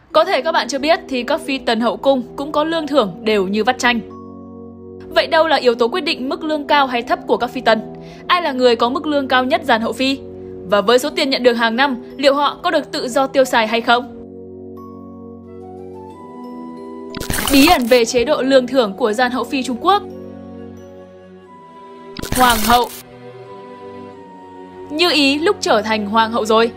Có thể các bạn chưa biết thì các phi tần hậu cung cũng có lương thưởng đều như vắt chanh. Vậy đâu là yếu tố quyết định mức lương cao hay thấp của các phi tần? Ai là người có mức lương cao nhất dàn hậu phi? Và với số tiền nhận được hàng năm, liệu họ có được tự do tiêu xài hay không? Bí ẩn về chế độ lương thưởng của dàn hậu phi Trung Quốc. Hoàng hậu. Như Ý lúc trở thành hoàng hậu rồi.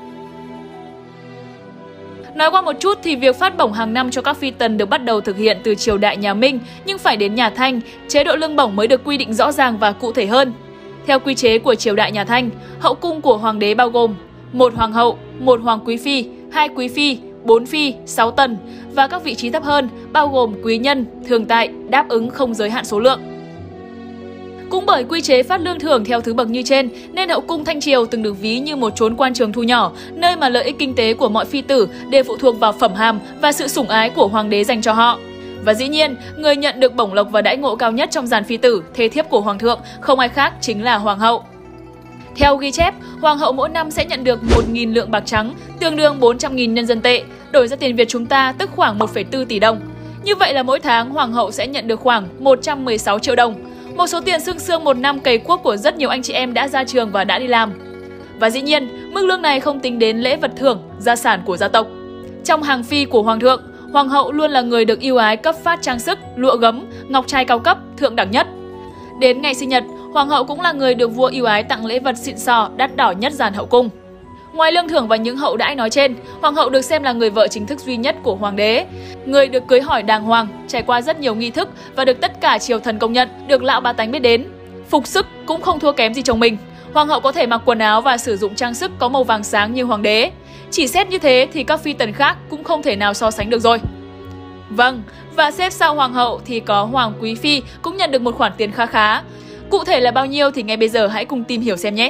Nói qua một chút thì việc phát bổng hàng năm cho các phi tần được bắt đầu thực hiện từ triều đại nhà Minh, nhưng phải đến nhà Thanh, chế độ lương bổng mới được quy định rõ ràng và cụ thể hơn. Theo quy chế của triều đại nhà Thanh, hậu cung của hoàng đế bao gồm 1 hoàng hậu, 1 hoàng quý phi, 2 quý phi, 4 phi, 6 tần và các vị trí thấp hơn bao gồm quý nhân, thường tại, đáp ứng không giới hạn số lượng. Cũng bởi quy chế phát lương thưởng theo thứ bậc như trên nên hậu cung Thanh Triều từng được ví như một chốn quan trường thu nhỏ, nơi mà lợi ích kinh tế của mọi phi tử đều phụ thuộc vào phẩm hàm và sự sủng ái của hoàng đế dành cho họ. Và dĩ nhiên, người nhận được bổng lộc và đãi ngộ cao nhất trong dàn phi tử, thê thiếp của hoàng thượng không ai khác chính là hoàng hậu. Theo ghi chép, hoàng hậu mỗi năm sẽ nhận được 1.000 lượng bạc trắng, tương đương 400.000 nhân dân tệ, đổi ra tiền Việt chúng ta tức khoảng 1,4 tỷ đồng. Như vậy là mỗi tháng hoàng hậu sẽ nhận được khoảng 116 triệu đồng. Một số tiền sương sương một năm cày cuốc của rất nhiều anh chị em đã ra trường và đã đi làm. Và dĩ nhiên, mức lương này không tính đến lễ vật thưởng, gia sản của gia tộc. Trong hàng phi của hoàng thượng, hoàng hậu luôn là người được ưu ái cấp phát trang sức, lụa gấm, ngọc trai cao cấp, thượng đẳng nhất. Đến ngày sinh nhật, hoàng hậu cũng là người được vua ưu ái tặng lễ vật xịn sò, đắt đỏ nhất dàn hậu cung. Ngoài lương thưởng và những hậu đãi nói trên, hoàng hậu được xem là người vợ chính thức duy nhất của hoàng đế. Người được cưới hỏi đàng hoàng, trải qua rất nhiều nghi thức và được tất cả triều thần công nhận, được lão bá tánh biết đến. Phục sức cũng không thua kém gì chồng mình. Hoàng hậu có thể mặc quần áo và sử dụng trang sức có màu vàng sáng như hoàng đế. Chỉ xét như thế thì các phi tần khác cũng không thể nào so sánh được rồi. Vâng, và xếp sau hoàng hậu thì có hoàng quý phi cũng nhận được một khoản tiền khá khá. Cụ thể là bao nhiêu thì ngay bây giờ hãy cùng tìm hiểu xem nhé.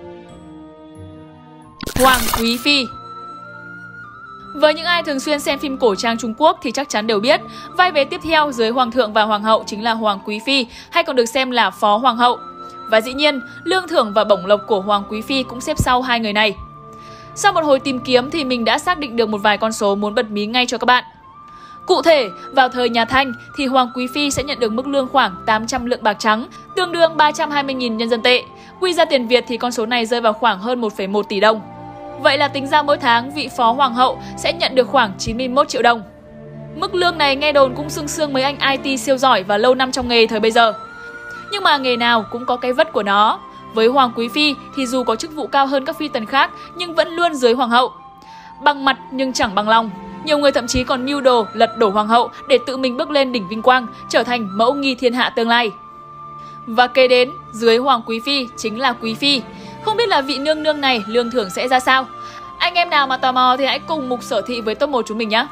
Hoàng quý phi. Với những ai thường xuyên xem phim cổ trang Trung Quốc thì chắc chắn đều biết, vai vế tiếp theo dưới hoàng thượng và hoàng hậu chính là hoàng quý phi, hay còn được xem là phó hoàng hậu. Và dĩ nhiên, lương thưởng và bổng lộc của hoàng quý phi cũng xếp sau hai người này. Sau một hồi tìm kiếm thì mình đã xác định được một vài con số muốn bật mí ngay cho các bạn. Cụ thể, vào thời nhà Thanh thì hoàng quý phi sẽ nhận được mức lương khoảng 800 lượng bạc trắng, tương đương 320.000 nhân dân tệ. Quy ra tiền Việt thì con số này rơi vào khoảng hơn 1,1 tỷ đồng. Vậy là tính ra mỗi tháng vị phó hoàng hậu sẽ nhận được khoảng 91 triệu đồng. Mức lương này nghe đồn cũng sương sương mấy anh IT siêu giỏi và lâu năm trong nghề thời bây giờ. Nhưng mà nghề nào cũng có cái vất của nó. Với hoàng quý phi thì dù có chức vụ cao hơn các phi tần khác nhưng vẫn luôn dưới hoàng hậu. Bằng mặt nhưng chẳng bằng lòng. Nhiều người thậm chí còn mưu đồ lật đổ hoàng hậu để tự mình bước lên đỉnh vinh quang, trở thành mẫu nghi thiên hạ tương lai. Và kế đến, dưới hoàng quý phi chính là quý phi. Không biết là vị nương nương này lương thưởng sẽ ra sao? Anh em nào mà tò mò thì hãy cùng mục sở thị với top 1 chúng mình nhé.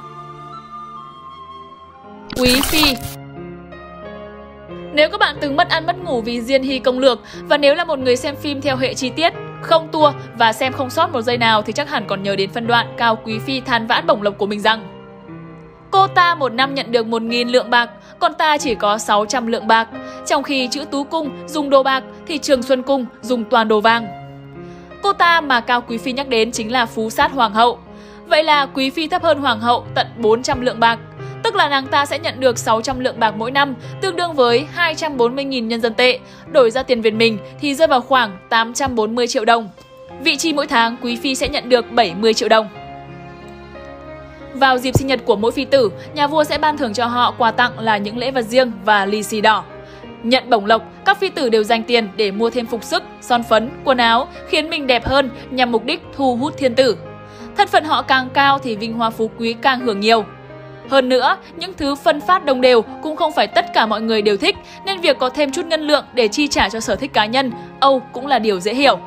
Quý phi. Nếu các bạn từng mất ăn mất ngủ vì Diên Hy công lược, và nếu là một người xem phim theo hệ chi tiết, không tua và xem không sót một giây nào thì chắc hẳn còn nhớ đến phân đoạn Cao quý phi than vãn bổng lộc của mình rằng: cô ta một năm nhận được 1.000 lượng bạc, còn ta chỉ có 600 lượng bạc. Trong khi chữ Tú Cung dùng đồ bạc thì Trường Xuân Cung dùng toàn đồ vàng. Cô ta mà Cao quý phi nhắc đến chính là phú sát hoàng hậu. Vậy là quý phi thấp hơn hoàng hậu tận 400 lượng bạc. Tức là nàng ta sẽ nhận được 600 lượng bạc mỗi năm, tương đương với 240.000 nhân dân tệ. Đổi ra tiền Việt mình thì rơi vào khoảng 840 triệu đồng. Vị chi mỗi tháng quý phi sẽ nhận được 70 triệu đồng. Vào dịp sinh nhật của mỗi phi tử, nhà vua sẽ ban thưởng cho họ quà tặng là những lễ vật riêng và lì xì đỏ. Nhận bổng lộc, các phi tử đều dành tiền để mua thêm phục sức, son phấn, quần áo, khiến mình đẹp hơn nhằm mục đích thu hút thiên tử. Thân phận họ càng cao thì vinh hoa phú quý càng hưởng nhiều. Hơn nữa, những thứ phân phát đồng đều cũng không phải tất cả mọi người đều thích, nên việc có thêm chút ngân lượng để chi trả cho sở thích cá nhân, âu cũng là điều dễ hiểu.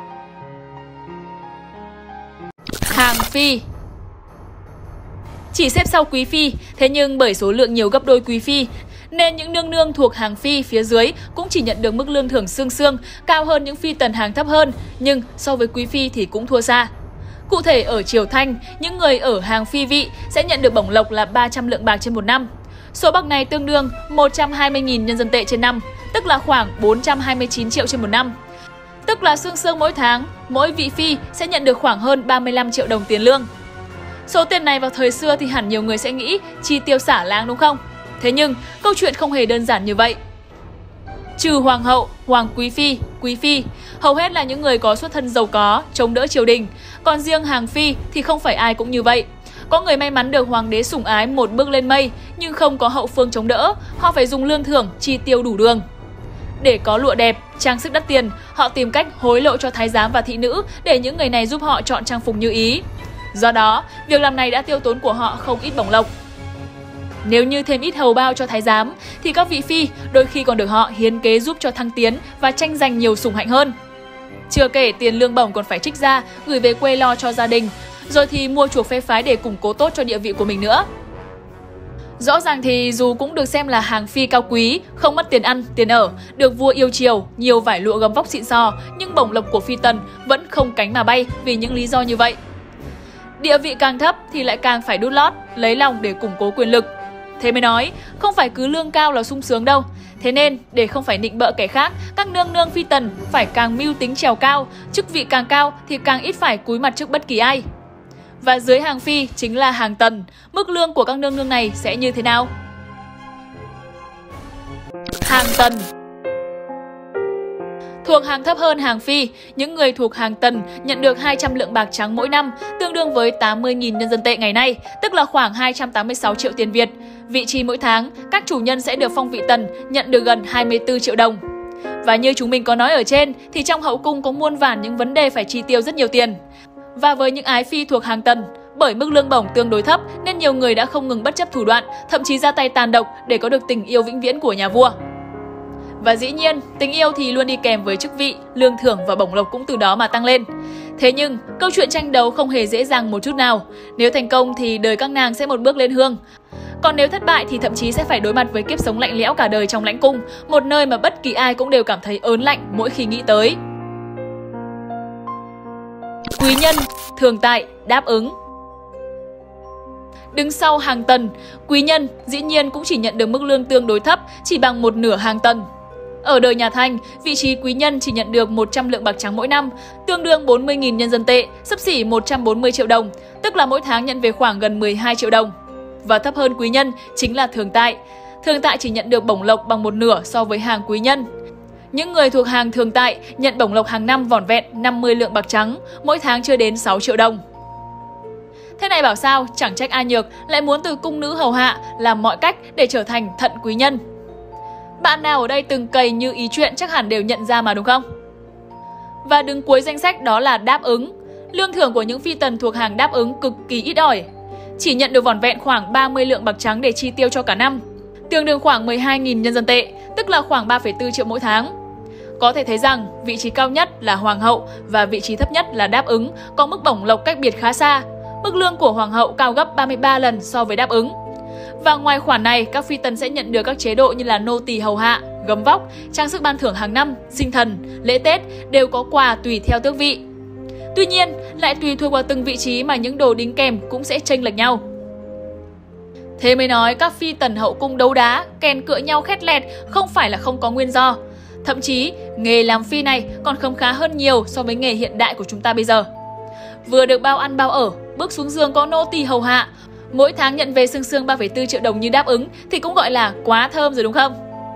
Hàng phi. Chỉ xếp sau quý phi, thế nhưng bởi số lượng nhiều gấp đôi quý phi, nên những nương nương thuộc hàng phi phía dưới cũng chỉ nhận được mức lương thưởng sương sương, cao hơn những phi tần hàng thấp hơn, nhưng so với quý phi thì cũng thua xa. Cụ thể ở triều Thanh, những người ở hàng phi vị sẽ nhận được bổng lộc là 300 lượng bạc trên một năm. Số bạc này tương đương 120.000 nhân dân tệ trên năm, tức là khoảng 429 triệu trên một năm. Tức là sương sương mỗi tháng, mỗi vị phi sẽ nhận được khoảng hơn 35 triệu đồng tiền lương. Số tiền này vào thời xưa thì hẳn nhiều người sẽ nghĩ chi tiêu xả láng đúng không? Thế nhưng câu chuyện không hề đơn giản như vậy. Trừ hoàng hậu, hoàng quý phi, hầu hết là những người có xuất thân giàu có, chống đỡ triều đình. Còn riêng hàng phi thì không phải ai cũng như vậy. Có người may mắn được hoàng đế sủng ái một bước lên mây nhưng không có hậu phương chống đỡ, họ phải dùng lương thưởng chi tiêu đủ đường. Để có lụa đẹp, trang sức đắt tiền, họ tìm cách hối lộ cho thái giám và thị nữ để những người này giúp họ chọn trang phục như ý. Do đó, việc làm này đã tiêu tốn của họ không ít bổng lộc. Nếu như thêm ít hầu bao cho thái giám, thì các vị phi đôi khi còn được họ hiến kế giúp cho thăng tiến và tranh giành nhiều sủng hạnh hơn. Chưa kể tiền lương bổng còn phải trích ra, gửi về quê lo cho gia đình, rồi thì mua chuộc phe phái để củng cố tốt cho địa vị của mình nữa. Rõ ràng thì dù cũng được xem là hàng phi cao quý, không mất tiền ăn, tiền ở, được vua yêu chiều, nhiều vải lụa gấm vóc xịn sò, nhưng bổng lộc của phi tần vẫn không cánh mà bay vì những lý do như vậy. Địa vị càng thấp thì lại càng phải đút lót, lấy lòng để củng cố quyền lực. Thế mới nói, không phải cứ lương cao là sung sướng đâu. Thế nên, để không phải nịnh bợ kẻ khác, các nương nương phi tần phải càng mưu tính trèo cao, chức vị càng cao thì càng ít phải cúi mặt trước bất kỳ ai. Và dưới hàng phi chính là hàng tần, mức lương của các nương nương này sẽ như thế nào? Hàng tần. Thuộc hàng thấp hơn hàng phi, những người thuộc hàng tần nhận được 200 lượng bạc trắng mỗi năm, tương đương với 80.000 nhân dân tệ ngày nay, tức là khoảng 286 triệu tiền Việt. Vị trí mỗi tháng, các chủ nhân sẽ được phong vị tần, nhận được gần 24 triệu đồng. Và như chúng mình có nói ở trên, thì trong hậu cung có muôn vàn những vấn đề phải chi tiêu rất nhiều tiền. Và với những ái phi thuộc hàng tần, bởi mức lương bổng tương đối thấp nên nhiều người đã không ngừng bất chấp thủ đoạn, thậm chí ra tay tàn độc để có được tình yêu vĩnh viễn của nhà vua. Và dĩ nhiên, tình yêu thì luôn đi kèm với chức vị, lương thưởng và bổng lộc cũng từ đó mà tăng lên. Thế nhưng, câu chuyện tranh đấu không hề dễ dàng một chút nào. Nếu thành công thì đời các nàng sẽ một bước lên hương. Còn nếu thất bại thì thậm chí sẽ phải đối mặt với kiếp sống lạnh lẽo cả đời trong lãnh cung, một nơi mà bất kỳ ai cũng đều cảm thấy ớn lạnh mỗi khi nghĩ tới. Quý nhân, thường tại, đáp ứng. Đứng sau hàng tần, quý nhân dĩ nhiên cũng chỉ nhận được mức lương tương đối thấp, chỉ bằng một nửa hàng tần. Ở đời nhà Thanh, vị trí quý nhân chỉ nhận được 100 lượng bạc trắng mỗi năm, tương đương 40.000 nhân dân tệ, xấp xỉ 140 triệu đồng, tức là mỗi tháng nhận về khoảng gần 12 triệu đồng. Và thấp hơn quý nhân chính là thường tại. Thường tại chỉ nhận được bổng lộc bằng một nửa so với hàng quý nhân. Những người thuộc hàng thường tại nhận bổng lộc hàng năm vỏn vẹn 50 lượng bạc trắng, mỗi tháng chưa đến 6 triệu đồng. Thế này bảo sao, chẳng trách A Nhược lại muốn từ cung nữ hầu hạ làm mọi cách để trở thành thận quý nhân. Bạn nào ở đây từng cày như ý chuyện chắc hẳn đều nhận ra mà đúng không? Và đứng cuối danh sách đó là đáp ứng. Lương thưởng của những phi tần thuộc hàng đáp ứng cực kỳ ít ỏi. Chỉ nhận được vỏn vẹn khoảng 30 lượng bạc trắng để chi tiêu cho cả năm, tương đương khoảng 12.000 nhân dân tệ, tức là khoảng 3,4 triệu mỗi tháng. Có thể thấy rằng vị trí cao nhất là hoàng hậu và vị trí thấp nhất là đáp ứng có mức bổng lộc cách biệt khá xa. Mức lương của hoàng hậu cao gấp 33 lần so với đáp ứng. Và ngoài khoản này, các phi tần sẽ nhận được các chế độ như là nô tỳ hầu hạ, gấm vóc, trang sức ban thưởng hàng năm, sinh thần, lễ Tết đều có quà tùy theo tước vị. Tuy nhiên, lại tùy thuộc vào từng vị trí mà những đồ đính kèm cũng sẽ chênh lệch nhau. Thế mới nói các phi tần hậu cung đấu đá, kèn cựa nhau khét lẹt không phải là không có nguyên do. Thậm chí, nghề làm phi này còn khấm khá hơn nhiều so với nghề hiện đại của chúng ta bây giờ. Vừa được bao ăn bao ở, bước xuống giường có nô tỳ hầu hạ, mỗi tháng nhận về sương sương 3,4 triệu đồng như đáp ứng thì cũng gọi là quá thơm rồi đúng không?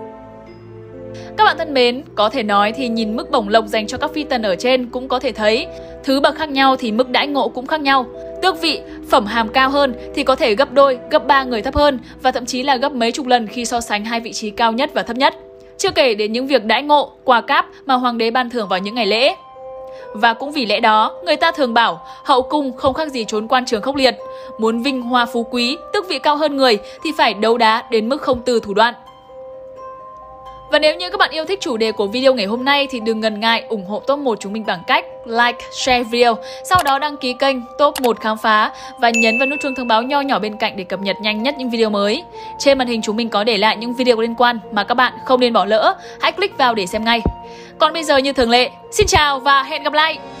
Các bạn thân mến, có thể nói thì nhìn mức bổng lộc dành cho các phi tần ở trên cũng có thể thấy thứ bậc khác nhau thì mức đãi ngộ cũng khác nhau. Tước vị, phẩm hàm cao hơn thì có thể gấp đôi, gấp 3 người thấp hơn và thậm chí là gấp mấy chục lần khi so sánh hai vị trí cao nhất và thấp nhất. Chưa kể đến những việc đãi ngộ, quà cáp mà hoàng đế ban thưởng vào những ngày lễ. Và cũng vì lẽ đó, người ta thường bảo hậu cung không khác gì trốn quan trường khốc liệt. Muốn vinh hoa phú quý, tước vị cao hơn người thì phải đấu đá đến mức không từ thủ đoạn. Và nếu như các bạn yêu thích chủ đề của video ngày hôm nay thì đừng ngần ngại ủng hộ Top 1 chúng mình bằng cách like, share video, sau đó đăng ký kênh Top 1 Khám Phá và nhấn vào nút chuông thông báo nho nhỏ bên cạnh để cập nhật nhanh nhất những video mới. Trên màn hình chúng mình có để lại những video liên quan mà các bạn không nên bỏ lỡ, hãy click vào để xem ngay. Còn bây giờ như thường lệ, xin chào và hẹn gặp lại!